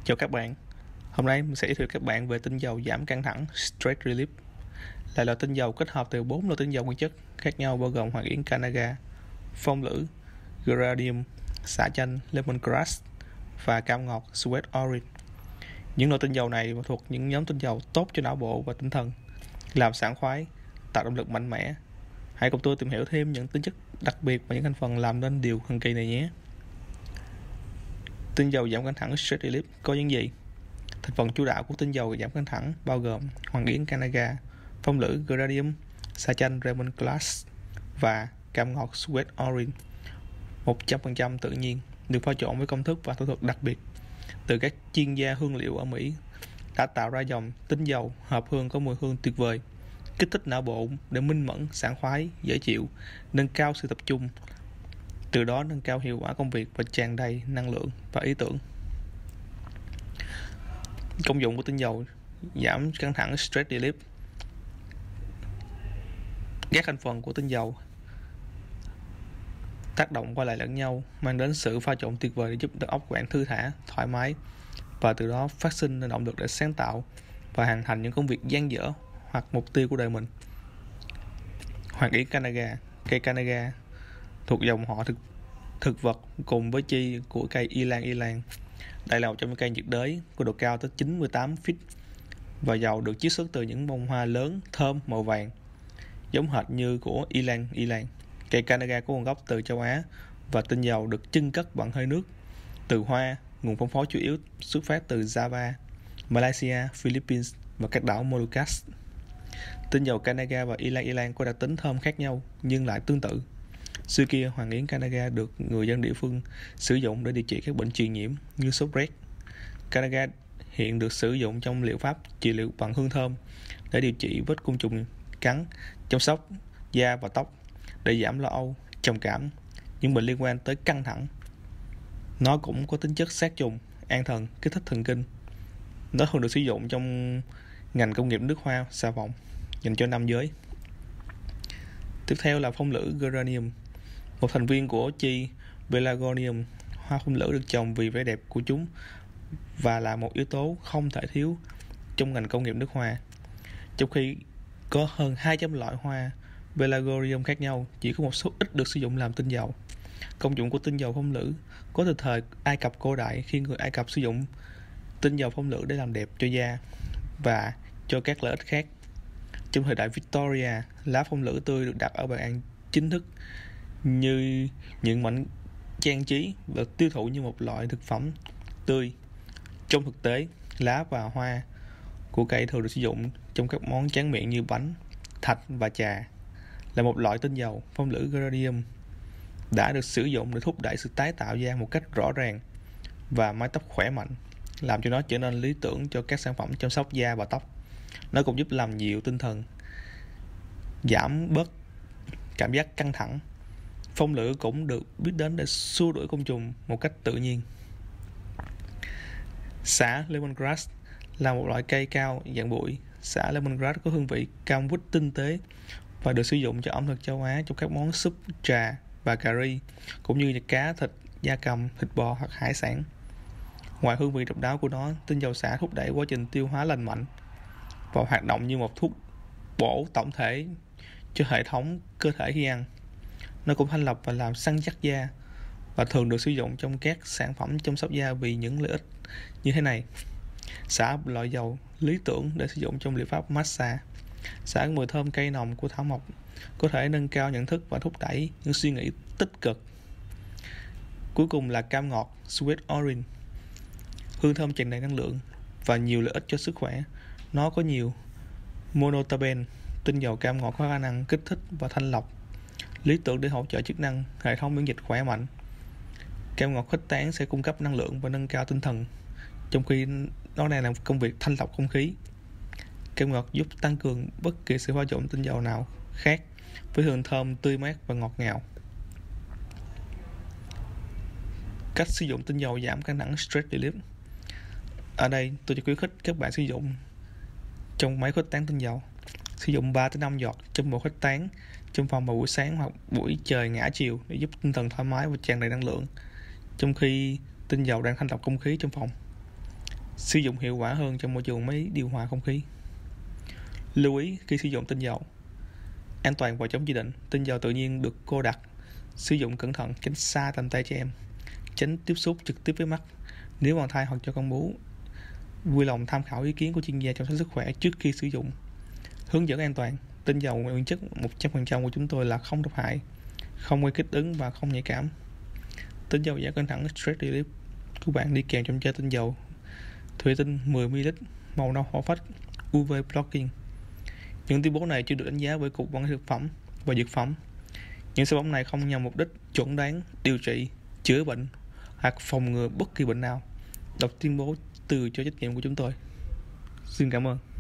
Chào các bạn, hôm nay mình sẽ giới thiệu các bạn về tinh dầu giảm căng thẳng Stress Relief, là loại tinh dầu kết hợp từ 4 loại tinh dầu nguyên chất khác nhau bao gồm hoàng yến Cannaga, phong lữ, geranium, xả chanh, lemongrass và cam ngọt sweet orange. Những loại tinh dầu này thuộc những nhóm tinh dầu tốt cho não bộ và tinh thần, làm sảng khoái, tạo động lực mạnh mẽ. Hãy cùng tôi tìm hiểu thêm những tính chất đặc biệt và những thành phần làm nên điều thần kỳ này nhé. Tinh dầu giảm căng thẳng Stress Relief có những gì? Thành phần chủ đạo của tinh dầu giảm căng thẳng bao gồm hoàng yến Cannaga, phong lữ geranium, xả chanh lemongrass và cam ngọt sweet orange. 100% tự nhiên, được pha trộn với công thức và thủ thuật đặc biệt từ các chuyên gia hương liệu ở Mỹ, đã tạo ra dòng tinh dầu hợp hương có mùi hương tuyệt vời, kích thích não bộ để minh mẫn, sảng khoái, dễ chịu, nâng cao sự tập trung, từ đó nâng cao hiệu quả công việc và tràn đầy năng lượng và ý tưởng. Công dụng của tinh dầu giảm căng thẳng Stress Relief. Các thành phần của tinh dầu tác động qua lại lẫn nhau, mang đến sự pha trộn tuyệt vời để giúp đầu óc của bạn thư thả, thoải mái và từ đó phát sinh động lực để sáng tạo và hoàn thành những công việc dang dở hoặc mục tiêu của đời mình. Hoàng yến Cannaga. Cây Cannaga thuộc dòng họ thực vật cùng với chi của cây ylang. Đây là một trong những cây nhiệt đới có độ cao tới 98 feet và dầu được chiết xuất từ những bông hoa lớn thơm màu vàng giống hệt như của ylang. Cây Cannaga có nguồn gốc từ châu Á và tinh dầu được chưng cất bằng hơi nước từ hoa. Nguồn phân phối chủ yếu xuất phát từ Java, Malaysia, Philippines và các đảo Molucas. Tinh dầu Cannaga và ylang có đặc tính thơm khác nhau nhưng lại tương tự. Xưa kia, hoàng yến Cannaga được người dân địa phương sử dụng để điều trị các bệnh truyền nhiễm như sốt rét. Cannaga hiện được sử dụng trong liệu pháp trị liệu bằng hương thơm để điều trị vết côn trùng cắn, chăm sóc da và tóc, để giảm lo âu, trầm cảm, những bệnh liên quan tới căng thẳng. Nó cũng có tính chất sát trùng, an thần, kích thích thần kinh. Nó thường được sử dụng trong ngành công nghiệp nước hoa, xà phòng dành cho nam giới. Tiếp theo là phong lữ geranium, một thành viên của chi pelargonium. Hoa phong lữ được trồng vì vẻ đẹp của chúng và là một yếu tố không thể thiếu trong ngành công nghiệp nước hoa. Trong khi có hơn 200 loại hoa pelargonium khác nhau, chỉ có một số ít được sử dụng làm tinh dầu. Công dụng của tinh dầu phong lữ có từ thời Ai Cập cổ đại, khi người Ai Cập sử dụng tinh dầu phong lữ để làm đẹp cho da và cho các lợi ích khác. Trong thời đại Victoria, lá phong lữ tươi được đặt ở bàn ăn chính thức như những mảnh trang trí và tiêu thụ như một loại thực phẩm tươi. Trong thực tế, lá và hoa của cây thường được sử dụng trong các món tráng miệng như bánh, thạch và trà. Là một loại tinh dầu, phong lữ geranium đã được sử dụng để thúc đẩy sự tái tạo da một cách rõ ràng và mái tóc khỏe mạnh, làm cho nó trở nên lý tưởng cho các sản phẩm chăm sóc da và tóc. Nó cũng giúp làm dịu tinh thần, giảm bớt cảm giác căng thẳng. Phong lữ cũng được biết đến để xua đuổi côn trùng một cách tự nhiên. Xả lemongrass là một loại cây cao dạng bụi. Xả lemongrass có hương vị cam quýt tinh tế và được sử dụng cho ẩm thực châu Á trong các món súp, trà và cà ri, cũng như cá, thịt, gia cầm, thịt bò hoặc hải sản. Ngoài hương vị độc đáo của nó, tinh dầu xả thúc đẩy quá trình tiêu hóa lành mạnh và hoạt động như một thuốc bổ tổng thể cho hệ thống cơ thể khi ăn. Nó cũng thanh lọc và làm săn chắc da và thường được sử dụng trong các sản phẩm chăm sóc da vì những lợi ích như thế này. Xả loại dầu lý tưởng để sử dụng trong liệu pháp massage. Xả mùi thơm cây nồng của thảo mộc có thể nâng cao nhận thức và thúc đẩy những suy nghĩ tích cực. Cuối cùng là cam ngọt sweet orange. Hương thơm tràn đầy năng lượng và nhiều lợi ích cho sức khỏe. Nó có nhiều monoterpene. Tinh dầu cam ngọt có khả năng kích thích và thanh lọc, lý tưởng để hỗ trợ chức năng hệ thống miễn dịch khỏe mạnh. Cam ngọt khuếch tán sẽ cung cấp năng lượng và nâng cao tinh thần, trong khi nó đang làm công việc thanh lọc không khí. Cam ngọt giúp tăng cường bất kỳ sự pha trộn tinh dầu nào khác với hương thơm tươi mát và ngọt ngào. Cách sử dụng tinh dầu giảm căng thẳng Stress Relief. Ở đây tôi chỉ khuyến khích các bạn sử dụng trong máy khuếch tán tinh dầu. Sử dụng 3 tới 5 giọt trong bộ khuếch tán trong phòng vào buổi sáng hoặc buổi trời ngã chiều để giúp tinh thần thoải mái và tràn đầy năng lượng, trong khi tinh dầu đang thanh lọc không khí trong phòng. sử dụng hiệu quả hơn trong môi trường máy điều hòa không khí. Lưu ý khi sử dụng tinh dầu: an toàn và chống chỉ định. Tinh dầu tự nhiên được cô đặc, sử dụng cẩn thận, tránh xa tầm tay trẻ em, tránh tiếp xúc trực tiếp với mắt. Nếu mang thai hoặc cho con bú, vui lòng tham khảo ý kiến của chuyên gia chăm sóc sức khỏe trước khi sử dụng. Hướng dẫn an toàn: tinh dầu nguyên chất 100% của chúng tôi là không độc hại, không gây kích ứng và không nhạy cảm. Tinh dầu giảm căng thẳng stress relief của bạn đi kèm trong chai tinh dầu thủy tinh 10ml màu nâu hỏa phách UV blocking. Những tuyên bố này chưa được đánh giá bởi Cục Quản lý Thực phẩm và Dược phẩm. Những sản phẩm này không nhằm mục đích chẩn đoán, điều trị, chữa bệnh hoặc phòng ngừa bất kỳ bệnh nào. Đọc tuyên bố từ cho trách nhiệm của chúng tôi. Xin cảm ơn.